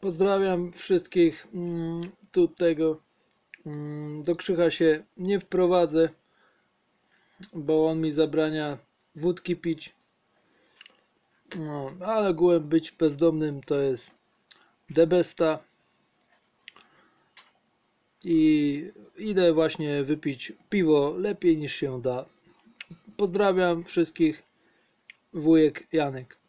Pozdrawiam wszystkich. Tu tego do Krzycha się nie wprowadzę, bo on mi zabrania wódki pić. No, ale ogółem być bezdomnym to jest the besta. I idę właśnie wypić piwo lepiej niż się da. Pozdrawiam wszystkich. Wujek Janek.